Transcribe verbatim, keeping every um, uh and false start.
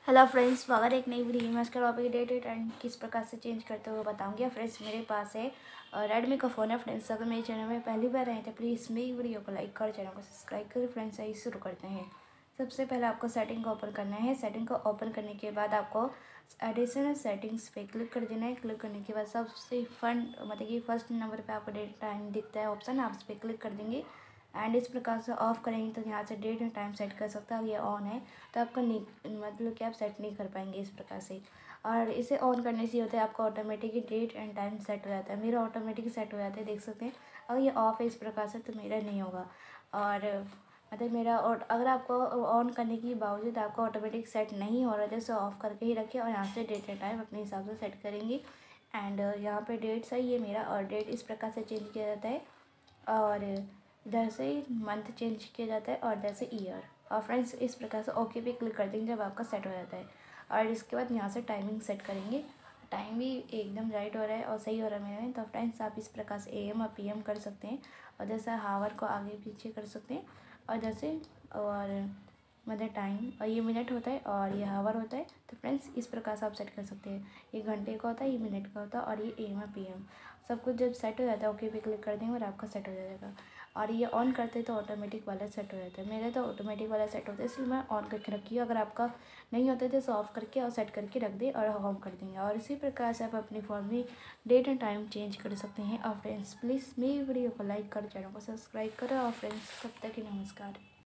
Hello friends, स्वागत है एक नई वीडियो में। इसका टॉपिक डेट एंड किस प्रकार से चेंज करते हुए बताऊंगी। फ्रेंड्स, मेरे पास है रेडमी का फ़ोन है। फ्रेंड्स, अगर मेरे चैनल में पहली बार आए तो प्लीज़ मेरी वीडियो को लाइक कर, चैनल को सब्सक्राइब करें। फ्रेंड्स, आइए शुरू करते हैं। सबसे पहले आपको सेटिंग को ओपन करना है। सेटिंग को ओपन करने के बाद आपको एडिशनल सेटिंग्स पे क्लिक कर देना है। क्लिक करने के बाद सबसे फंड मतलब कि फर्स्ट नंबर पे आपको डेट टाइम दिखता है ऑप्शन, आप उस पर क्लिक कर देंगे। एंड इस प्रकार से ऑफ़ करेंगे तो यहाँ से डेट एंड टाइम सेट कर सकते हैं। ये ऑन है तो आपका नहीं मतलब कि आप सेट नहीं कर पाएंगे इस प्रकार से। और इसे ऑन करने से होता है आपका automatically date and time set हो जाता है। मेरा ऑटोमेटिक सेट हो जाता है, देख सकते हैं। अगर ये ऑफ है इस प्रकार से तो मेरा नहीं होगा। और मतलब मेरा और अगर आपको ऑन करने के बावजूद आपको ऑटोमेटिक सेट नहीं हो रहा है तो ऑफ़ करके ही रखें और यहाँ से डेट एंड टाइम अपने हिसाब से सेट करेंगे। एंड यहाँ पे डेट सही है मेरा और डेट इस प्रकार से चेंज किया जाता है। और इधर से मंथ चेंज किया जाता है और इधर से ईयर। और फ्रेंड्स, इस प्रकार से ओके पे क्लिक कर देंगे जब आपका सेट हो जाता है। और इसके बाद यहाँ से टाइमिंग सेट करेंगे। टाइम भी एकदम राइट हो रहा है और सही हो रहा है मेरे में। तो फ्रेंड्स, आप इस प्रकार से ए एम और पी एम कर सकते हैं और जैसे हावर को आगे पीछे कर सकते हैं। और जैसे और मतलब टाइम और ये मिनट होता है और ये हावर होता है। तो फ्रेंड्स, इस प्रकार से आप सेट कर सकते हैं। ये घंटे का होता है, ये मिनट का होता है और ये ए एम और पी एम। सब कुछ जब सेट हो जाता है ओके पे क्लिक कर देंगे और आपका सेट हो जाएगा। और ये ऑन करते तो ऑटोमेटिक वाला सेट हो जाता है। मेरा तो ऑटोमेटिक वाला सेट होता है, इसलिए मैं ऑन करके रखी हूँ। अगर आपका नहीं होता तो इसे ऑफ करके और सेट करके रख दें और होम कर देंगे। और इसी प्रकार से आप अपने फ़ोन में डेट एंड टाइम चेंज कर सकते हैं। और फ्रेंड्स, प्लीज़ मेरी वीडियो को लाइक कर, चैनल को सब्सक्राइब करें। और फ्रेंड्स, तब तक ही नमस्कार।